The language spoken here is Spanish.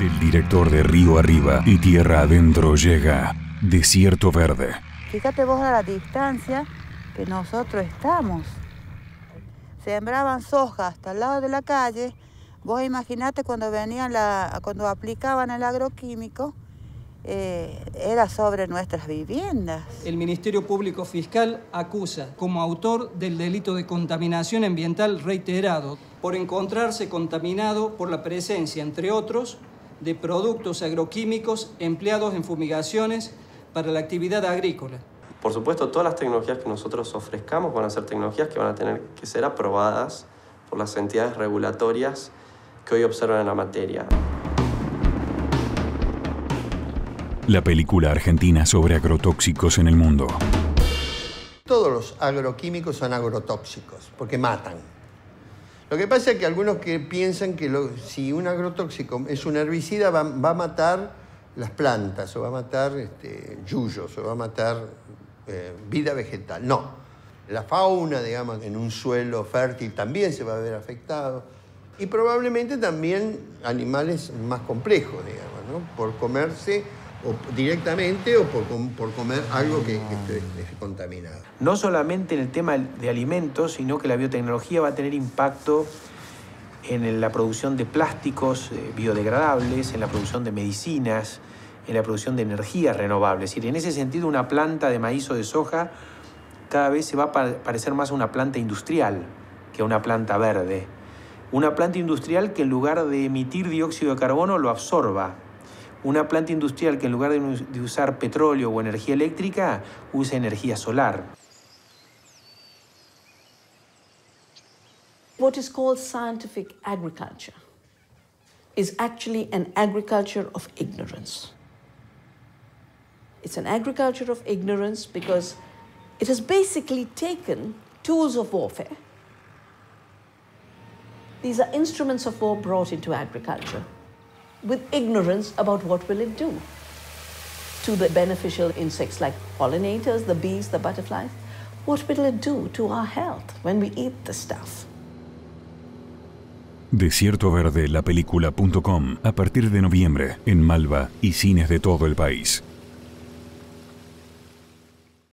El director de Río Arriba y Tierra Adentro llega Desierto Verde. Fíjate vos a la distancia que nosotros estamos. Sembraban soja hasta el lado de la calle. Vos imaginate cuando cuando aplicaban el agroquímico, era sobre nuestras viviendas. El Ministerio Público Fiscal acusa como autor del delito de contaminación ambiental reiterado por encontrarse contaminado por la presencia, entre otros, de productos agroquímicos empleados en fumigaciones para la actividad agrícola. Por supuesto, todas las tecnologías que nosotros ofrezcamos van a ser tecnologías que van a tener que ser aprobadas por las entidades regulatorias que hoy observan en la materia. La película argentina sobre agrotóxicos en el mundo. Todos los agroquímicos son agrotóxicos, porque matan. Lo que pasa es que algunos que piensan que si un agrotóxico es un herbicida, va a matar las plantas, o va a matar yuyos, o va a matar vida vegetal. No. La fauna, digamos, en un suelo fértil también se va a ver afectado. Y probablemente también animales más complejos, digamos, ¿no? Por comerse o directamente o por comer algo que esté contaminado. No solamente en el tema de alimentos, sino que la biotecnología va a tener impacto en la producción de plásticos biodegradables, en la producción de medicinas, en la producción de energías renovables. Es decir, en ese sentido, una planta de maíz o de soja cada vez se va a parecer más a una planta industrial que a una planta verde. Una planta industrial que en lugar de emitir dióxido de carbono lo absorba. Una planta industrial que en lugar de usar petróleo o energía eléctrica, use energía solar. What is called scientific agriculture is actually an agriculture of ignorance. It's an agriculture of ignorance because it has basically taken tools of warfare. These are instruments of war brought into agriculture with ignorance about what will it do to the beneficial insects like pollinators, the bees, the butterflies. What will it do to our health when we eat this stuff? Desierto Verde, lapelícula.com, a partir de noviembre, en Malva y cines de todo el país.